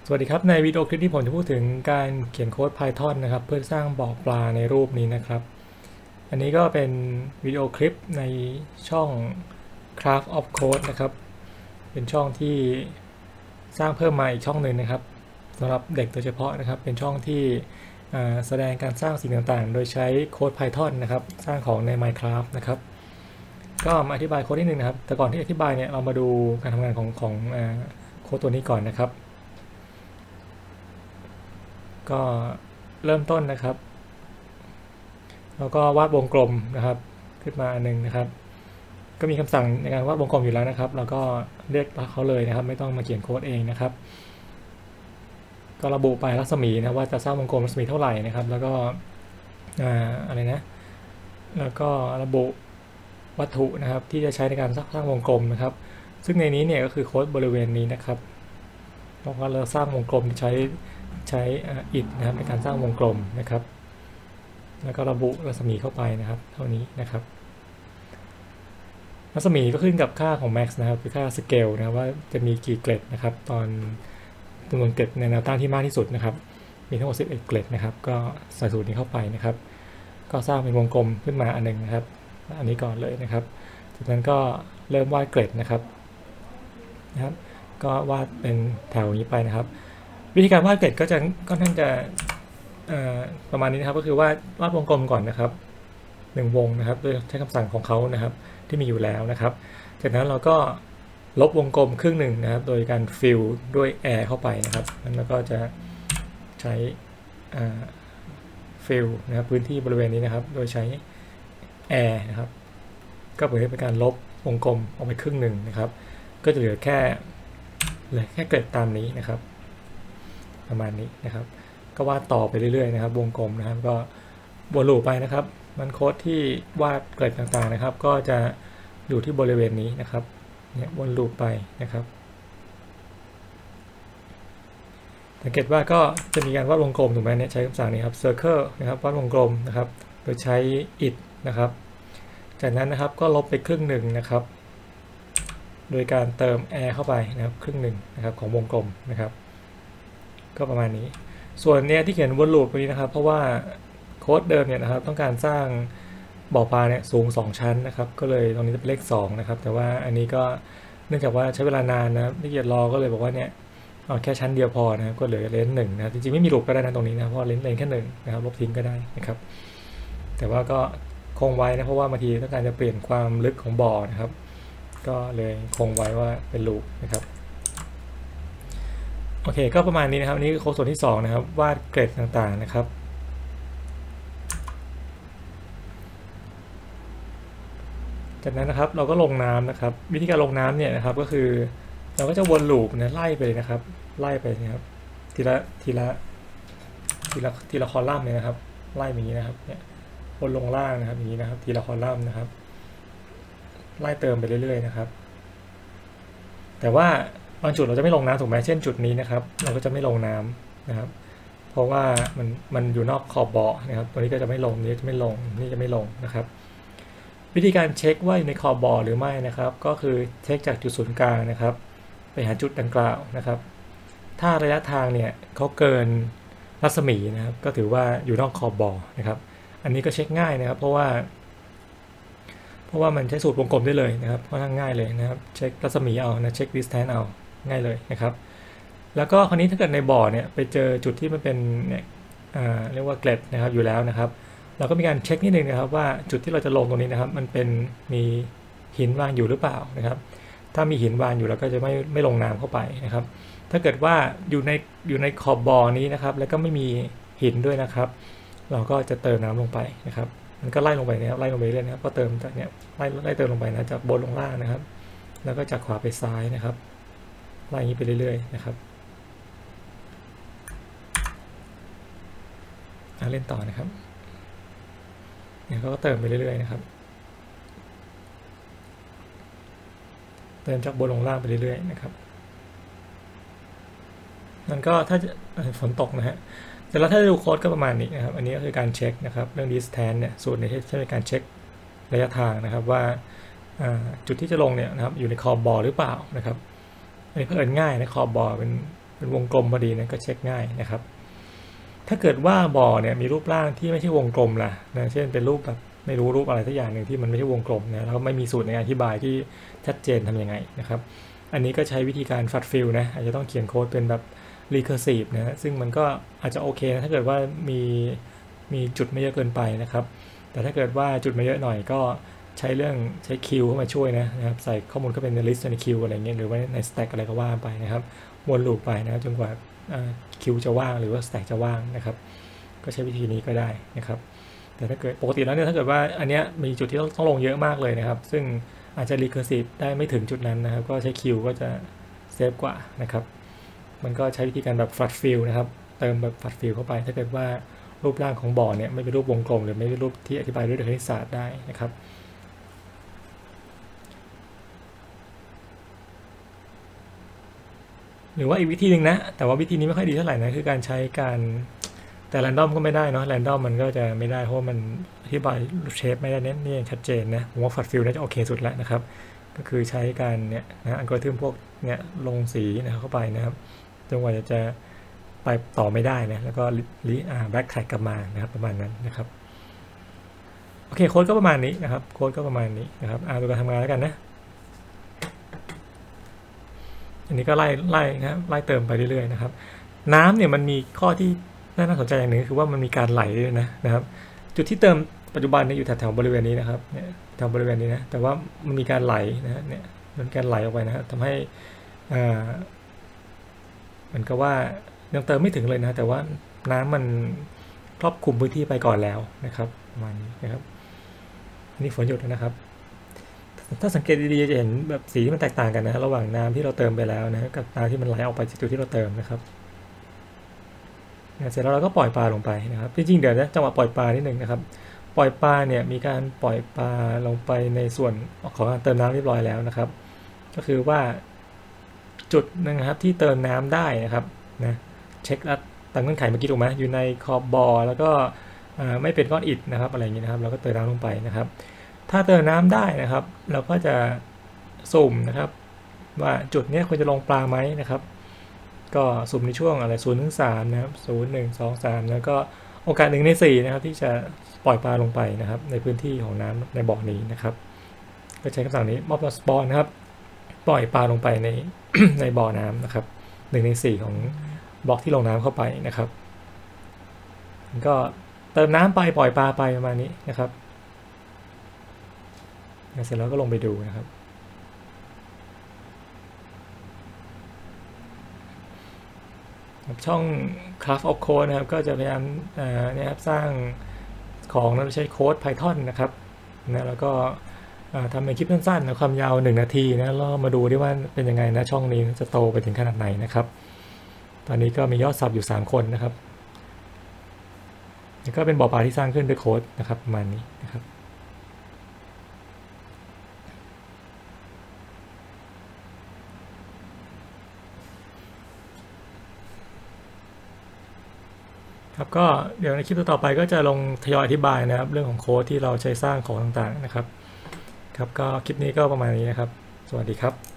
สวัสดีครับในวิดีโอคลิปที่ผมจะพูดถึงการเขียนโค้ด Python นะครับเพื่อสร้างบ่อปลาในรูปนี้นะครับอันนี้ก็เป็นวิดีโอคลิปในช่อง Craft of Code นะครับเป็นช่องที่สร้างเพิ่มมาอีกช่องหนึ่งนะครับสำหรับเด็กโดยเฉพาะนะครับเป็นช่องที่แสดงการสร้างสิ่งต่างๆโดยใช้โค้ด Python นะครับสร้างของใน Minecraft นะครับก็มาอธิบายโค้ดนิดนึงนะครับแต่ก่อนที่อธิบายเนี่ยเรามาดูการทำงานของโค้ดตัวนี้ก่อนนะครับก็เริ่มต้นนะครับแล้วก็วาดวงกลมนะครับขึ้นมาอันนึงนะครับก็มีคำสั่งในการวาดวงกลมอยู่แล้วนะครับเราก็เรียกเขาเลยนะครับไม่ต้องมาเขียนโค้ดเองนะครับก็ระบุไปรัศมีนะว่าจะสร้างวงกลมรัศมีเท่าไหร่นะครับแล้วก็อะไรนะแล้วก็ระบุวัตถุนะครับที่จะใช้ในการสร้างวงกลมนะครับซึ่งในนี้เนี่ยก็คือโค้ดบริเวณนี้นะครับเพราะว่าเราสร้างวงกลมใช้อิฐนะครับในการสร้างวงกลมนะครับแล้วก็ระบุรัศมีเข้าไปนะครับเท่านี้นะครับรัศมีก็ขึ้นกับค่าของ max นะครับคือค่า scale นะว่าจะมีกี่เกรดนะครับตอนจำนวนเกรดในแนวตั้งที่มากที่สุดนะครับมีทั้งหมด11เกรดนะครับก็ใส่สูตรนี้เข้าไปนะครับก็สร้างเป็นวงกลมขึ้นมาอันนึงนะครับอันนี้ก่อนเลยนะครับจากนั้นก็เริ่มวาดเกรดนะครับก็วาดเป็นแถวนี้ไปนะครับวิธีการวาดเกรดก็จะค่อนข้างจะประมาณนี้นะครับก็คือวาดวงกลมก่อนนะครับ1วงนะครับโดยใช้คำสั่งของเขานะครับที่มีอยู่แล้วนะครับจากนั้นเราก็ลบวงกลมครึ่งหนึ่งนะครับโดยการฟิลด้วยแอร์เข้าไปนะครับแล้วก็จะใช้ฟิลนะครับพื้นที่บริเวณนี้นะครับโดยใช้แอร์นะครับก็เหมือนเป็นการลบวงกลมออกไปครึ่งหนึ่งนะครับก็จะเหลือแค่เกรดตามนี้นะครับประมาณนี้นะครับก็วาดต่อไปเรื่อยๆนะครับวงกลมนะครับก็วนลูปไปนะครับมันโค้ดที่วาดเกรดต่างๆนะครับก็จะอยู่ที่บริเวณนี้นะครับเนี่ยวนลูปไปนะครับสังเกตว่าก็จะมีการวาดวงกลมถูกไหมเนี่ยใช้คำสั่งนี้ครับ circle นะครับวาดวงกลมนะครับโดยใช้ it นะครับจากนั้นนะครับก็ลบไปครึ่งหนึ่งนะครับโดยการเติม air เข้าไปนะครับครึ่งหนึ่งนะครับของวงกลมนะครับก็ประมาณนี้ส่วนเนี้ยที่เขียนวนลูปตรงนี้นะครับเพราะว่าโค้ดเดิมเนี่ยนะครับต้องการสร้างบ่อปลาเนี่ยสูง2ชั้นนะครับก็เลยตรงนี้จะเป็นเลข2นะครับแต่ว่าอันนี้ก็เนื่องจากว่าใช้เวลานานนะที่เกียจรอก็เลยบอกว่าเนี่ยเอาแค่ชั้นเดียวพอนะครับก็เหลือเลนส์1นะจริงๆไม่มีลูปก็ได้นะตรงนี้นะเพราะเลนส์แค่1นะครับลบทิ้งก็ได้นะครับแต่ว่าก็คงไว้นะเพราะว่าบางทีต้องการจะเปลี่ยนความลึกของบ่อนะครับก็เลยคงไว้ว่าเป็นลูปนะครับโอเคก็ประมาณนี้นะครับนี่คือโค้ดส่วนที่2นะครับวาดเกรดต่างๆนะครับจากนั้นนะครับเราก็ลงน้ำนะครับวิธีการลงน้ำเนี่ยนะครับก็คือเราก็จะวนลูปนะไล่ไปเลยนะครับไล่ไปนะครับทีละคอลัมน์เนี่ยนะครับไล่อย่างนี้นะครับเนี่ยวนลงล่างนะครับอย่างนี้นะครับทีละคอลัมน์นะครับไล่เติมไปเรื่อยๆนะครับแต่ว่าบางจุดเราจะไม่ลงน้ำถูกไหมเช่นจุดนี้นะครับเราก็จะไม่ลงน้ำนะครับเพราะว่ามันอยู่นอกขอบบ่อนะครับตัวนี้ก็จะไม่ลงนี้จะไม่ลงนี่จะไม่ลงนะครับวิธีการเช็คว่าอยู่ในขอบบ่อหรือไม่นะครับก็คือเช็คจากจุดศูนย์กลางนะครับไปหาจุดดังกล่าวนะครับถ้าระยะทางเนี่ยเขาเกินรัศมีนะครับก็ถือว่าอยู่นอกขอบบ่อนะครับอันนี้ก็เช็คง่ายนะครับเพราะว่ามันใช้สูตรวงกลมได้เลยนะครับค่อนข้างง่ายเลยนะครับเช็ครัศมีเอานะเช็ค distance เอาง่ายเลยนะครับแล้วก็คราวนี้ถ้าเกิดในบ่อเนี่ยไปเจอจุดที่มันเป็นเนี่ยเรียกว่าเกล็ดนะครับอยู่แล้วนะครับเราก็มีการเช็คนิดนึงนะครับว่าจุดที่เราจะลงตรงนี้นะครับมันเป็นมีหินวางอยู่หรือเปล่านะครับถ้ามีหินวางอยู่เราก็จะไม่ลงน้ำเข้าไปนะครับถ้าเกิดว่าอยู่ในขอบบ่อนี้นะครับแล้วก็ไม่มีหินด้วยนะครับเราก็จะเติมน้ำลงไปนะครับมันก็ไล่ลงไปนะครับไล่ลงไปเรื่อยนะครับก็เติมจากเนี้ยไล่เติมลงไปนะจากบนลงล่างนะครับแล้วก็จากขวาไปซ้ายนะครับไล่อย่างนี้ไปเรื่อยๆนะครับเล่นต่อนะครับเนี่ยก็เติมไปเรื่อยๆนะครับเติมจากบนลงล่างไปเรื่อยๆนะครับมันก็ถ้าฝนตกนะฮะแต่แล้วถ้าดูโค้ดก็ประมาณนี้นะครับอันนี้ก็คือการเช็คนะครับเรื่อง distance เนี่ยสูตรนี้ใช้ในการเช็คระยะทางนะครับว่าจุดที่จะลงเนี่ยนะครับอยู่ในขอบบ่อหรือเปล่านะครับอันนี้เพิ่มง่ายนะขอบบ่อเป็นเป็นวงกลมพอดีนะก็เช็คง่ายนะครับถ้าเกิดว่าบ่อเนี่ยมีรูปร่างที่ไม่ใช่วงกลมล่ะนะเช่นเป็นรูปแบบไม่รู้รูปอะไรสักอย่างหนึ่งที่มันไม่ใช่วงกลมนะแล้วไม่มีสูตรในการอธิบายที่ชัดเจนทำยังไงนะครับอันนี้ก็ใช้วิธีการฟัดฟิลนะอาจจะต้องเขียนโค้ดเป็นแบบ recursive นะซึ่งมันก็อาจจะโอเคนะถ้าเกิดว่ามีจุดไม่เยอะเกินไปนะครับแต่ถ้าเกิดว่าจุดมาเยอะหน่อยก็ใช้คิวเข้ามาช่วยนะครับใส่ข้อมูลเข้าไปใน list ในคิวอะไรเงี้ยหรือว่าใน stack อะไรก็ว่าไปนะครับวนลูปไปนะจนกว่าคิวจะว่างหรือว่า stack จะว่างนะครับก็ใช้วิธีนี้ก็ได้นะครับแต่ถ้าเกิดปกติแล้วเนี่ยถ้าเกิดว่าอันเนี้ยมีจุดที่ต้องลงเยอะมากเลยนะครับซึ่งอาจจะ recursive ได้ไม่ถึงจุดนั้นนะครับก็ใช้คิวก็จะเซฟกว่านะครับมันก็ใช้วิธีการแบบ flood fill นะครับเติมแบบ flood fill เข้าไปถ้าเกิดว่ารูปร่างของบ่อเนี่ยไม่เป็นรูปวงกลมหรือไม่เป็นรูปที่อธิบายด้วยคณิตศาสตร์ได้นะครับหรือว่าอีกวิธีหนึ่งนะแต่ว่าวิธีนี้ไม่ค่อยดีเท่าไหร่นะคือการใช้การแต่ random ก็ไม่ได้เนาะ random มันก็จะไม่ได้เพราะมันอธิบายเชฟไม่ได้นี่ชัดเจนนะผมว่า flood fill น่าจะโอเคสุดแล้วนะครับก็คือใช้การเนี่ยนะอัลกอริทึมพวกเนี่ยลงสีนะเข้าไปนะครับจนกว่าจะไปต่อไม่ได้นะแล้วก็แบ็กแทร็กกลับมานะครับประมาณนั้นนะครับโอเคโค้ดก็ประมาณนี้นะครับโค้ดก็ประมาณนี้นะครับดูการทำงานแล้วกันนะอันนี้ก็ไล่นะครับไล่เติมไปเรื่อยๆนะครับน้ำเนี่ยมันมีข้อที่น่าสนใจอย่างหนึ่งคือว่ามันมีการไหลด้วยนะครับจุดที่เติมปัจจุบันเนี่ยอยู่แถวบริเวณนี้นะครับเนี่ยแถวบริเวณนี้นะแต่ว่ามันมีการไหลนะเนี่ยมันการไหลออกไปนะทำให้เหมือนกับว่ายังเติมไม่ถึงเลยนะแต่ว่าน้ำมันครอบคลุมพื้นที่ไปก่อนแล้วนะครับประมาณนี้นะครับนี่ฝนหยุดนะครับถ้าสังเกตดีๆจะเห็นแบบสีที่มันแตกต่างกันนะระหว่างน้ำที่เราเติมไปแล้วนะกับน้ำที่มันไหลออกไปจากจุดที่เราเติมนะครับเสร็จแล้วเราก็ปล่อยปลาลงไปนะครับจริงๆเดี๋ยวนะจังหวะปล่อยปลานิดนึงนะครับปล่อยปลาเนี่ยมีการปล่อยปลาลงไปในส่วนของการเติมน้ำเรียบร้อยแล้วนะครับก็คือว่าจุดนะครับที่เติมน้ำได้นะครับนะเช็คแล้วตามเงื่อนไขเมื่อกี้ถูกไหมอยู่ในขอบบ่อแล้วก็ไม่เป็นก้อนอิฐนะครับอะไรอย่างนี้นะครับเราก็เติมน้ำลงไปนะครับถ้าเติมน้ำได้นะครับเราก็จะสุ่มนะครับว่าจุดนี้ควรจะลงปลาไหมนะครับก็สุ่มในช่วงอะไร0 ถึง 3นะครับ0 1 2 3แล้วก็โอกาส1 ใน 4นะครับที่จะปล่อยปลาลงไปนะครับในพื้นที่ของน้ำในบ่อนี้นะครับก็ใช้คำสั่งนี้ mob spawn นะครับปล่อยปลาลงไปใน ในบ่อน้ำนะครับ1 ใน 4ของบล็อกที่ลงน้ำเข้าไปนะครับก็เติมน้ำไปปล่อยปลาไปประมาณนี้นะครับเสร็จแล้วก็ลงไปดูนะครับช่อง Craft of Code นะครับก็จะพยายามนะครับสร้างของโดยใช้โค้ด Python นะครับนะแล้วก็ทำเป็นคลิปสั้นๆนะความยาว1 นาทีนะแล้วมาดูดิว่าเป็นยังไงนะช่องนี้จะโตไปถึงขนาดไหนนะครับตอนนี้ก็มียอดซับอยู่3 คนนะครับแล้วก็เป็นบ่อปลาที่สร้างขึ้นด้วยโค้ดนะครับประมาณนี้นะครับครับก็เดี๋ยวในคลิปต่อไปก็จะลงทยอยอธิบายนะครับเรื่องของโค้ดที่เราใช้สร้างของต่างๆนะครับครับก็คลิปนี้ก็ประมาณนี้นะครับสวัสดีครับ